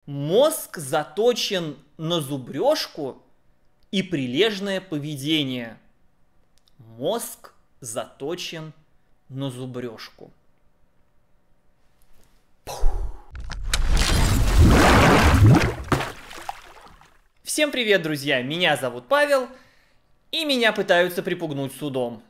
Мозг заточен на зубрежку и прилежное поведение. Мозг заточен на зубрежку. Всем привет, друзья! Меня зовут Павел, и меня пытаются припугнуть судом.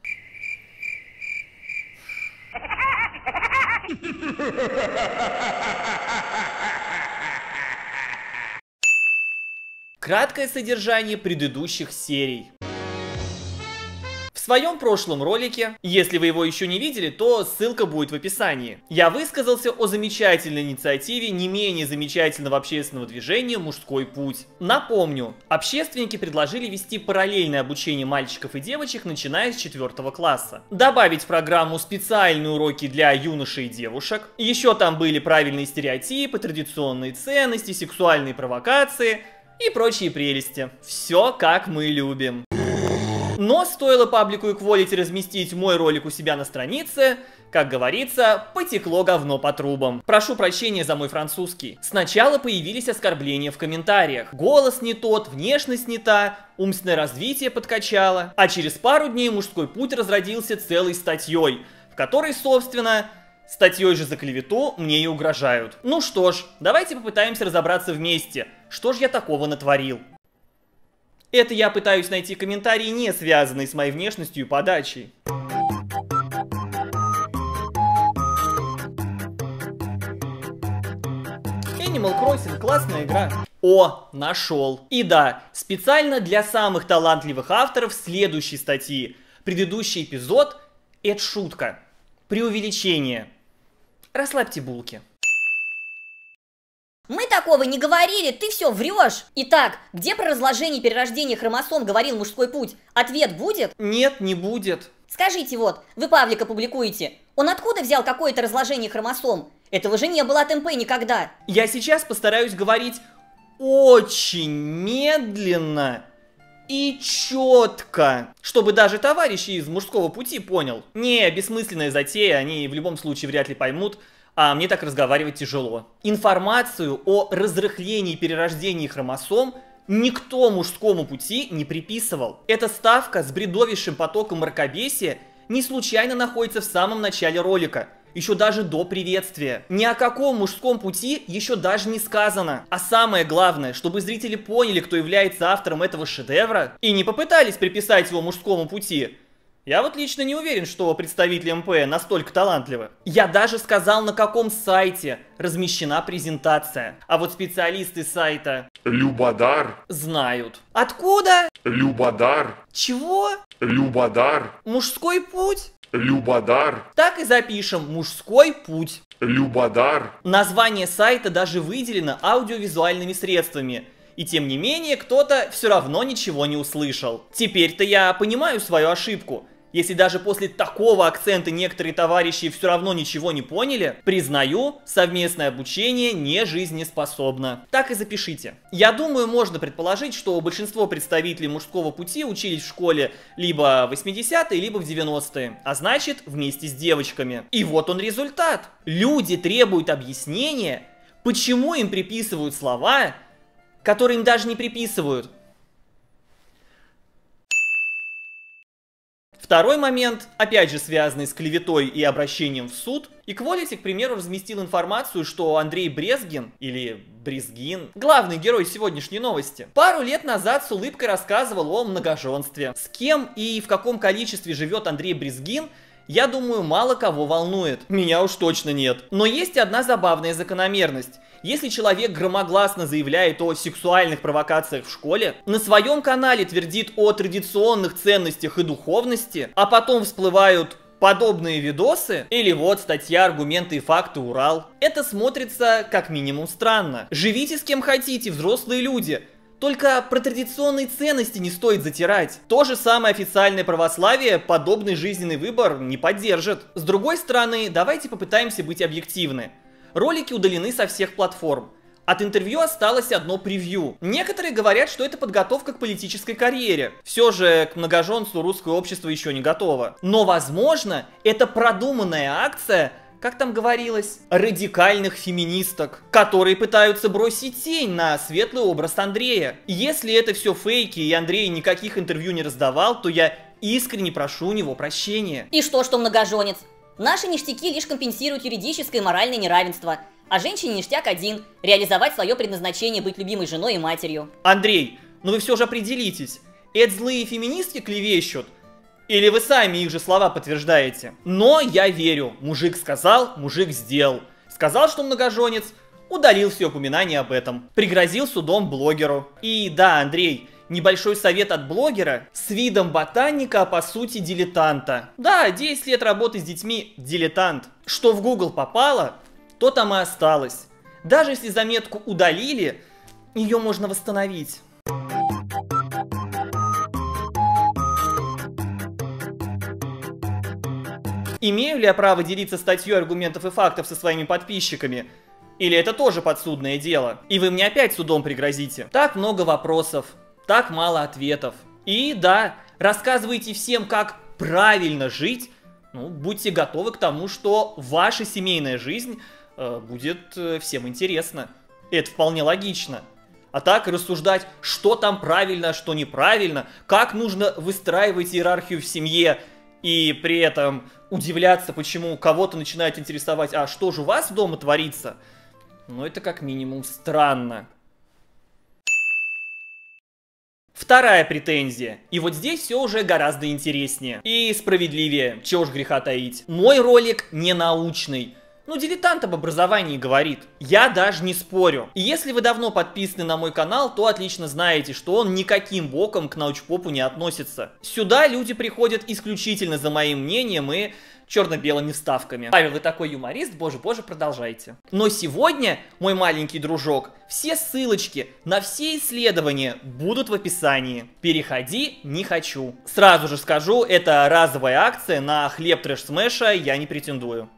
Краткое содержание предыдущих серий. В своем прошлом ролике, если вы его еще не видели, то ссылка будет в описании, я высказался о замечательной инициативе не менее замечательного общественного движения «Мужской путь». Напомню, общественники предложили вести параллельное обучение мальчиков и девочек, начиная с 4 класса. Добавить в программу специальные уроки для юношей и девушек. Еще там были правильные стереотипы, традиционные ценности, сексуальные провокации и прочие прелести. Все как мы любим. Но стоило паблику Equality разместить мой ролик у себя на странице, как говорится, потекло говно по трубам. Прошу прощения за мой французский. Сначала появились оскорбления в комментариях. Голос не тот, внешность не та, умственное развитие подкачало. А через пару дней «Мужской путь» разродился целой статьей, в которой, собственно, статьей же за клевету мне и угрожают. Ну что ж, давайте попытаемся разобраться вместе. Что ж я такого натворил? Это я пытаюсь найти комментарии, не связанные с моей внешностью и подачей. Animal Crossing — классная игра. О, нашел. И да, специально для самых талантливых авторов следующей статьи. Предыдущий эпизод — это шутка. Преувеличение. Расслабьте булки. Мы такого не говорили, ты все врешь. Итак, где про разложение и перерождение хромосом говорил «Мужской путь»? Ответ будет? Нет, не будет. Скажите вот, вы Павлика публикуете. Он откуда взял какое-то разложение хромосом? Этого же не было от МП никогда. Я сейчас постараюсь говорить очень медленно и четко, чтобы даже товарищи из «Мужского пути» понял. Не, бессмысленная затея, они в любом случае вряд ли поймут. А мне так разговаривать тяжело. Информацию о разрыхлении и перерождении хромосом никто «Мужскому пути» не приписывал. Эта ставка с бредовейшим потоком мракобесия не случайно находится в самом начале ролика, еще даже до приветствия. Ни о каком «Мужском пути» еще даже не сказано. А самое главное, чтобы зрители поняли, кто является автором этого шедевра, и не попытались приписать его «Мужскому пути». Я вот лично не уверен, что представители МП настолько талантливы. Я даже сказал, на каком сайте размещена презентация. А вот специалисты сайта Любодар знают. Откуда? Любодар Чего? Любодар «Мужской путь»? Любодар Так и запишем «Мужской путь». Любодар. Название сайта даже выделено аудиовизуальными средствами. И тем не менее, кто-то все равно ничего не услышал. Теперь-то я понимаю свою ошибку. Если даже после такого акцента некоторые товарищи все равно ничего не поняли, признаю, совместное обучение не жизнеспособно. Так и запишите. Я думаю, можно предположить, что большинство представителей «Мужского пути» учились в школе либо в 80-е, либо в 90-е, а значит, вместе с девочками. И вот он результат. Люди требуют объяснения, почему им приписывают слова, которые им даже не приписывают. Второй момент, опять же связанный с клеветой и обращением в суд. Equality, к примеру, разместил информацию, что Андрей Брезгин, или Брезгин, главный герой сегодняшней новости, пару лет назад с улыбкой рассказывал о многоженстве. С кем и в каком количестве живет Андрей Брезгин, я думаю, мало кого волнует. Меня уж точно нет. Но есть одна забавная закономерность. Если человек громогласно заявляет о сексуальных провокациях в школе, на своем канале твердит о традиционных ценностях и духовности, а потом всплывают подобные видосы, или вот статья «Аргументы и факты Урал», это смотрится как минимум странно. Живите с кем хотите, взрослые люди. Только про традиционные ценности не стоит затирать. То же самое официальное православие подобный жизненный выбор не поддержит. С другой стороны, давайте попытаемся быть объективны. Ролики удалены со всех платформ. От интервью осталось одно превью. Некоторые говорят, что это подготовка к политической карьере. Все же к многоженству русское общество еще не готово. Но, возможно, это продуманная акция, как там говорилось, радикальных феминисток, которые пытаются бросить тень на светлый образ Андрея. Если это все фейки и Андрей никаких интервью не раздавал, то я искренне прошу у него прощения. И что многоженец? Наши ништяки лишь компенсируют юридическое и моральное неравенство. А женщине ништяк один – реализовать свое предназначение быть любимой женой и матерью. Андрей, ну вы все же определитесь, это злые феминистки клевещут? Или вы сами их же слова подтверждаете? Но я верю, мужик сказал, мужик сделал. Сказал, что многоженец, удалил все упоминания об этом. Пригрозил судом блогеру. И да, Андрей, небольшой совет от блогера с видом ботаника, а по сути дилетанта. Да, 10 лет работы с детьми – дилетант. Что в Google попало, то там и осталось. Даже если заметку удалили, ее можно восстановить. Имею ли я право делиться статьей аргументов и фактов со своими подписчиками? Или это тоже подсудное дело? И вы мне опять судом пригрозите? Так много вопросов, так мало ответов. И да, рассказывайте всем, как правильно жить. Ну, будьте готовы к тому, что ваша семейная жизнь будет всем интересна. Это вполне логично. А так рассуждать, что там правильно, а что неправильно, как нужно выстраивать иерархию в семье, и при этом удивляться, почему кого-то начинает интересовать, а что же у вас дома творится, ну это как минимум странно. Вторая претензия. И вот здесь все уже гораздо интереснее. И справедливее, чего ж греха таить. Мой ролик не научный. Ну, дилетант об образовании говорит. Я даже не спорю. И если вы давно подписаны на мой канал, то отлично знаете, что он никаким боком к научпопу не относится. Сюда люди приходят исключительно за моим мнением и черно-белыми вставками. Павел, вы такой юморист, боже, продолжайте. Но сегодня, мой маленький дружок, все ссылочки на все исследования будут в описании. Переходи, не хочу. Сразу же скажу, это разовая акция, на хлеб трэш-смэша я не претендую.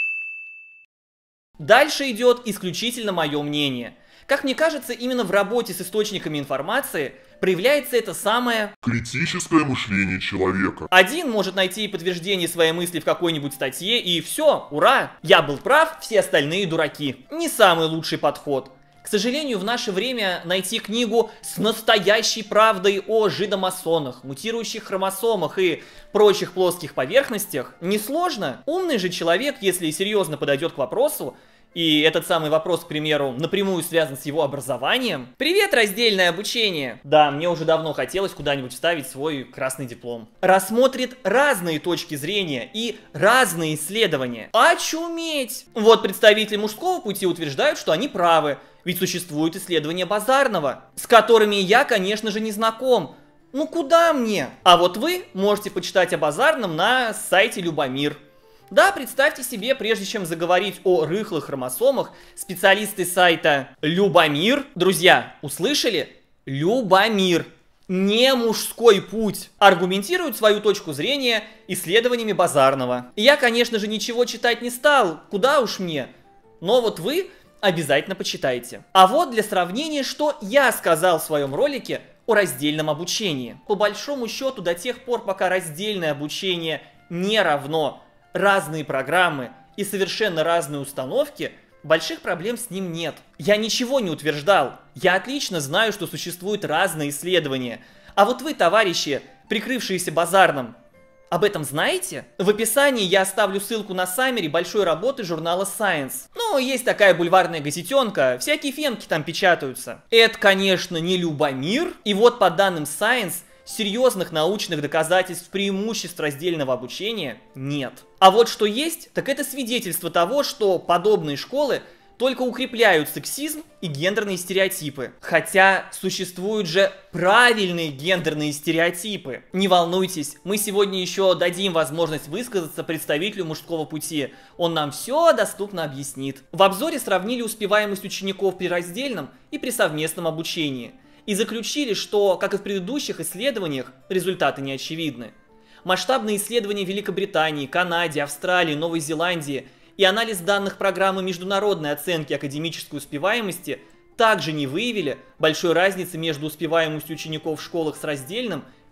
Дальше идет исключительно мое мнение. Как мне кажется, именно в работе с источниками информации проявляется это самое критическое мышление человека. Один может найти подтверждение своей мысли в какой-нибудь статье, и все, ура! Я был прав, все остальные дураки. Не самый лучший подход. К сожалению, в наше время найти книгу с настоящей правдой о жидомасонах, мутирующих хромосомах и прочих плоских поверхностях несложно. Умный же человек, если серьезно подойдет к вопросу, и этот самый вопрос, к примеру, напрямую связан с его образованием. Привет, раздельное обучение! Да, мне уже давно хотелось куда-нибудь вставить свой красный диплом. Рассмотрит разные точки зрения и разные исследования. Очуметь! Вот представители мужского пути утверждают, что они правы. Ведь существуют исследования Базарного, с которыми я, конечно же, не знаком. Ну куда мне? А вот вы можете почитать о Базарном на сайте Любомир. Да, представьте себе, прежде чем заговорить о рыхлых хромосомах, специалисты сайта Любомир, друзья, услышали? Любомир, не мужской путь, аргументируют свою точку зрения исследованиями Базарного. Я, конечно же, ничего читать не стал, куда уж мне, но вот вы обязательно почитайте. А вот для сравнения, что я сказал в своем ролике о раздельном обучении. По большому счету, до тех пор, пока раздельное обучение не равно разные программы и совершенно разные установки, больших проблем с ним нет. Я ничего не утверждал. Я отлично знаю, что существуют разные исследования. А вот вы, товарищи, прикрывшиеся Базарным, об этом знаете? В описании я оставлю ссылку на саммери большой работы журнала Science. Ну, есть такая бульварная газетенка, всякие фемки там печатаются. Это, конечно, не Любомир. И вот по данным Science, серьезных научных доказательств преимуществ раздельного обучения нет. А вот что есть, так это свидетельство того, что подобные школы только укрепляют сексизм и гендерные стереотипы. Хотя существуют же правильные гендерные стереотипы. Не волнуйтесь, мы сегодня еще дадим возможность высказаться представителю мужского пути. Он нам все доступно объяснит. В обзоре сравнили успеваемость учеников при раздельном и при совместном обучении. И заключили, что, как и в предыдущих исследованиях, результаты не очевидны. Масштабные исследования в Великобритании, Канаде, Австралии, Новой Зеландии и анализ данных программы международной оценки академической успеваемости также не выявили большой разницы между успеваемостью учеников в школах с раздельным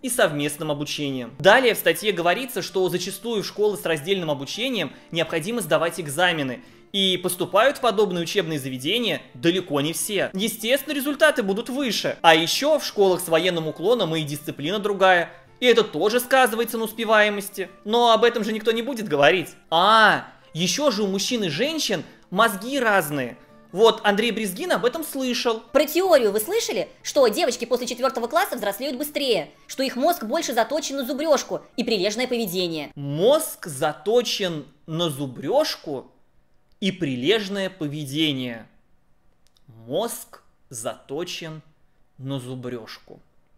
и совместным обучением. Далее в статье говорится, что зачастую в школы с раздельным обучением необходимо сдавать экзамены, и поступают в подобные учебные заведения далеко не все. Естественно, результаты будут выше. А еще в школах с военным уклоном и дисциплина другая. И это тоже сказывается на успеваемости. Но об этом же никто не будет говорить. Еще же у мужчин и женщин мозги разные. Вот Андрей Брезгин об этом слышал. Про теорию вы слышали, что девочки после 4 класса взрослеют быстрее, что их мозг больше заточен на зубрежку и прилежное поведение? Мозг заточен на зубрежку и прилежное поведение. Мозг заточен на зубрежку.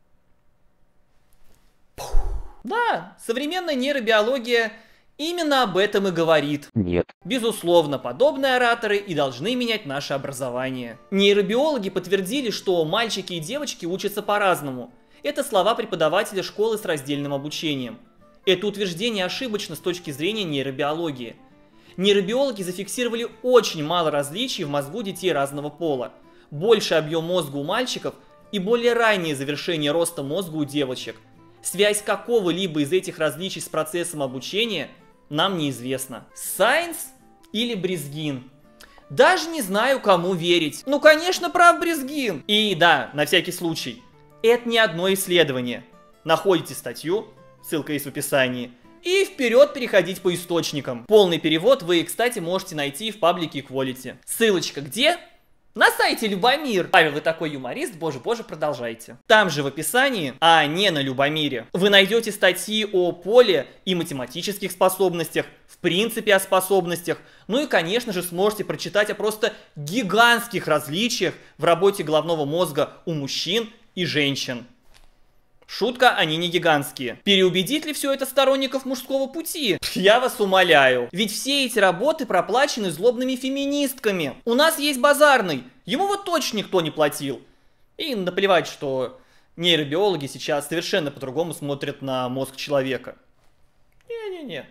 Да, современная нейробиология именно об этом и говорит. Нет. Безусловно, подобные ораторы и должны менять наше образование. Нейробиологи подтвердили, что мальчики и девочки учатся по-разному. Это слова преподавателя школы с раздельным обучением. Это утверждение ошибочно с точки зрения нейробиологии. Нейробиологи зафиксировали очень мало различий в мозгу детей разного пола. Больше объем мозга у мальчиков и более раннее завершение роста мозга у девочек. Связь какого-либо из этих различий с процессом обучения нам неизвестна. Сайнс или Брезгин? Даже не знаю, кому верить. Ну, конечно, прав Брезгин. И да, на всякий случай, это не одно исследование. Находите статью, ссылка есть в описании, и вперед переходить по источникам. Полный перевод вы, кстати, можете найти в паблике Equality. Ссылочка где? На сайте Любомир. Павел, вы такой юморист, боже, продолжайте. Там же в описании, а не на Любомире, вы найдете статьи о поле и математических способностях, в принципе о способностях, ну и, конечно же, сможете прочитать о просто гигантских различиях в работе головного мозга у мужчин и женщин. Шутка, они не гигантские. Переубедит ли все это сторонников мужского пути? Я вас умоляю. Ведь все эти работы проплачены злобными феминистками. У нас есть Базарный. Ему вот точно никто не платил. И наплевать, что нейробиологи сейчас совершенно по-другому смотрят на мозг человека. Не-не-не.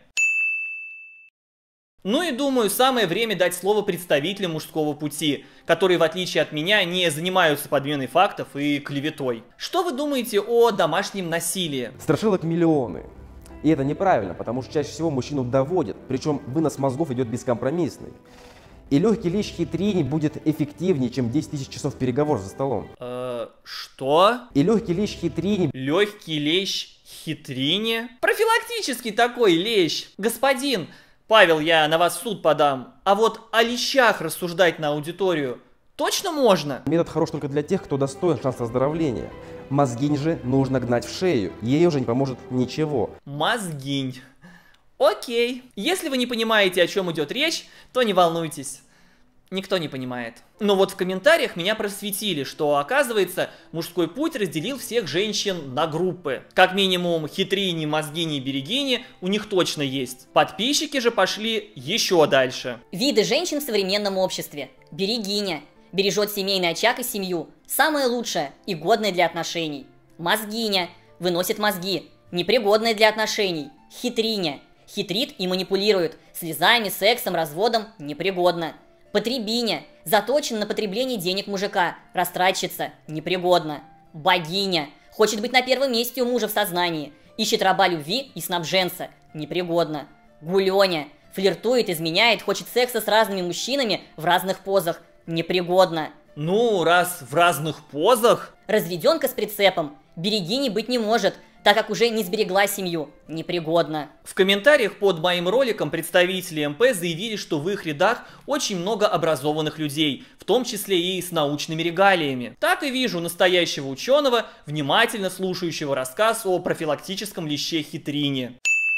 Ну и думаю, самое время дать слово представителям мужского пути, которые, в отличие от меня, не занимаются подменой фактов и клеветой. Что вы думаете о домашнем насилии? Страшилок миллионы. И это неправильно, потому что чаще всего мужчину доводят, причем вынос мозгов идет бескомпромиссный. И легкий лещ хитрини будет эффективнее, чем 10 000 часов переговоров за столом. Что? И легкий лещ хитрини... Легкий лещ хитрини? Профилактический такой лещ. Господин... Павел, я на вас в суд подам. А вот о лещах рассуждать на аудиторию точно можно? Метод хорош только для тех, кто достоин шанса оздоровления. Мозгинь же нужно гнать в шею. Ей уже не поможет ничего. Мозгинь. Окей. Если вы не понимаете, о чем идет речь, то не волнуйтесь. Никто не понимает. Но вот в комментариях меня просветили, что, оказывается, мужской путь разделил всех женщин на группы. Как минимум, хитрини, мозгини и берегини у них точно есть. Подписчики же пошли еще дальше. Виды женщин в современном обществе. Берегиня. Бережет семейный очаг и семью. Самое лучшее и годное для отношений. Мозгиня. Выносит мозги. Непригодное для отношений. Хитриня. Хитрит и манипулирует. Слезами, сексом, разводом. Непригодно. Потребиня. Заточен на потребление денег мужика. Растратчица. Непригодна. Богиня. Хочет быть на первом месте у мужа в сознании. Ищет раба любви и снабженца. Непригодна. Гуленя. Флиртует, изменяет, хочет секса с разными мужчинами в разных позах. Непригодна. Ну, раз в разных позах. Разведенка с прицепом. Берегини быть не может, так как уже не сберегла семью. Непригодна. В комментариях под моим роликом представители МП заявили, что в их рядах очень много образованных людей, в том числе и с научными регалиями. Так и вижу настоящего ученого, внимательно слушающего рассказ о профилактическом леще хитрине.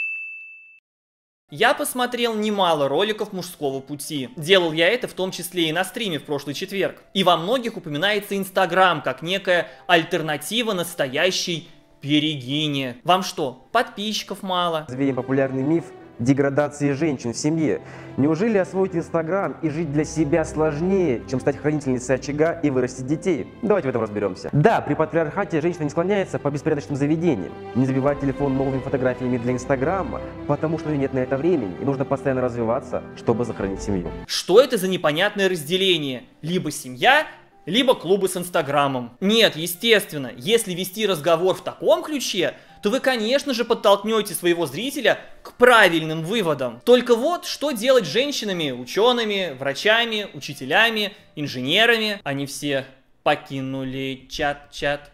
Я посмотрел немало роликов мужского пути. Делал я это в том числе и на стриме в прошлый четверг. И во многих упоминается Инстаграм как некая альтернатива настоящей берегине. Вам что, подписчиков мало? Развеем популярный миф деградации женщин в семье. Неужели освоить Инстаграм и жить для себя сложнее, чем стать хранительницей очага и вырастить детей? Давайте в этом разберемся. Да, при патриархате женщина не склоняется по беспорядочным заведениям, не забивает телефон новыми фотографиями для Инстаграма, потому что у нее нет на это времени, и нужно постоянно развиваться, чтобы сохранить семью. Что это за непонятное разделение? Либо семья, либо клубы с Инстаграмом. Нет, естественно, если вести разговор в таком ключе, то вы, конечно же, подтолкнете своего зрителя к правильным выводам. Только вот, что делать с женщинами, учеными, врачами, учителями, инженерами? Они все покинули чат-чат.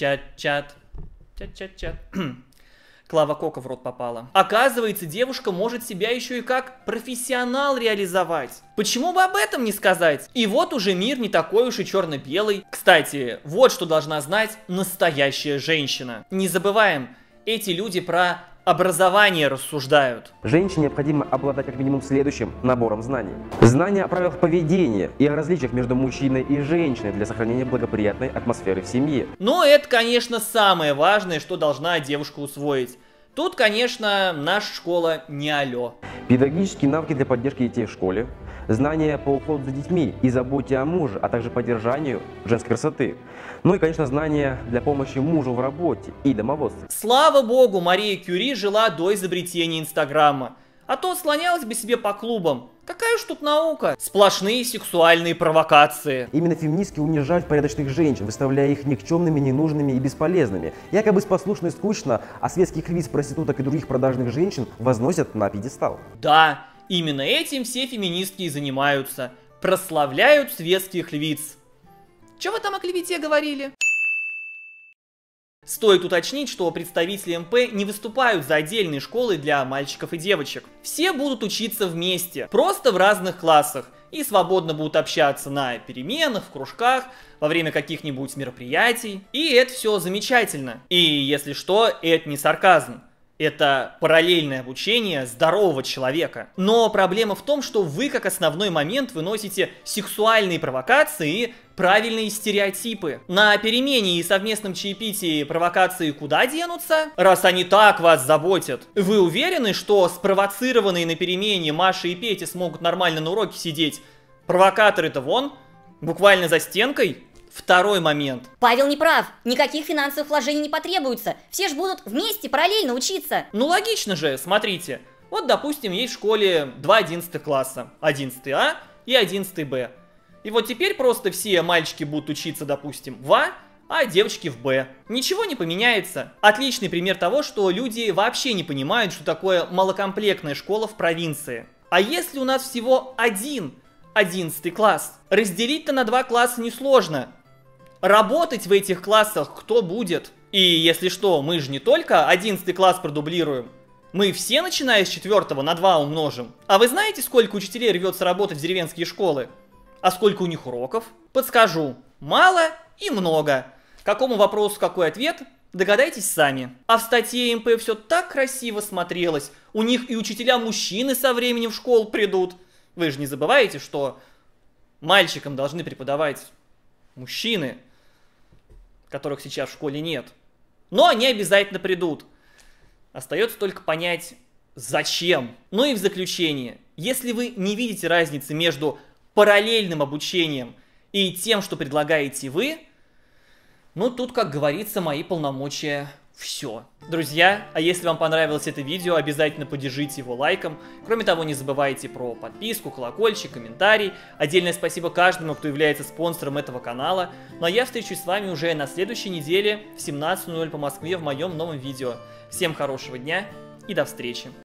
Клава Кока в рот попала. Оказывается, девушка может себя еще и как профессионал реализовать. Почему бы об этом не сказать? И вот уже мир не такой уж и черно-белый. Кстати, вот что должна знать настоящая женщина. Не забываем, эти люди про образование рассуждают. Женщине необходимо обладать как минимум следующим набором знаний. Знания о правилах поведения и о различиях между мужчиной и женщиной для сохранения благоприятной атмосферы в семье. Но это, конечно, самое важное, что должна девушка усвоить. Тут, конечно, наша школа не алё. Педагогические навыки для поддержки детей в школе, знания по уходу за детьми и заботе о муже, а также поддержанию женской красоты. Ну и, конечно, знания для помощи мужу в работе и домоводстве. Слава богу, Мария Кюри жила до изобретения Инстаграма. А то слонялась бы себе по клубам. Какая уж тут наука? Сплошные сексуальные провокации. Именно феминистки унижают порядочных женщин, выставляя их никчемными, ненужными и бесполезными. Якобы послушно и скучно, а светских львиц, проституток и других продажных женщин возносят на пьедестал. Да, именно этим все феминистки и занимаются. Прославляют светских львиц. Чё вы там о клевете говорили? Стоит уточнить, что представители МП не выступают за отдельные школы для мальчиков и девочек. Все будут учиться вместе, просто в разных классах, и свободно будут общаться на переменах, в кружках, во время каких-нибудь мероприятий. И это все замечательно. И если что, это не сарказм. Это параллельное обучение здорового человека. Но проблема в том, что вы как основной момент выносите сексуальные провокации и правильные стереотипы. На перемене и совместном чаепитии провокации куда денутся? Раз они так вас заботят. Вы уверены, что спровоцированные на перемене Маша и Петя смогут нормально на уроке сидеть? Провокаторы-то вон, буквально за стенкой. Второй момент. Павел не прав. Никаких финансовых вложений не потребуется. Все ж будут вместе параллельно учиться. Ну логично же, смотрите. Вот, допустим, есть в школе 2 11 класса. 11 А и 11 Б. И вот теперь просто все мальчики будут учиться, допустим, в А девочки в Б. Ничего не поменяется. Отличный пример того, что люди вообще не понимают, что такое малокомплектная школа в провинции. А если у нас всего один 11 класс? Разделить-то на 2 класса несложно. Работать в этих классах кто будет? И если что, мы же не только 11 класс продублируем. Мы все, начиная с 4 на 2 умножим. А вы знаете, сколько учителей рвется работать в деревенские школы? А сколько у них уроков? Подскажу. Мало и много. К какому вопросу какой ответ? Догадайтесь сами. А в статье МП все так красиво смотрелось. У них и учителя-мужчины со временем в школу придут. Вы же не забываете, что мальчикам должны преподавать мужчины, которых сейчас в школе нет. Но они обязательно придут. Остается только понять, зачем. Ну и в заключение. Если вы не видите разницы между параллельным обучением и тем, что предлагаете вы, ну тут, как говорится, мои полномочия все. Друзья, а если вам понравилось это видео, обязательно поддержите его лайком. Кроме того, не забывайте про подписку, колокольчик, комментарий. Отдельное спасибо каждому, кто является спонсором этого канала. Ну а я встречусь с вами уже на следующей неделе в 17:00 по Москве в моем новом видео. Всем хорошего дня и до встречи.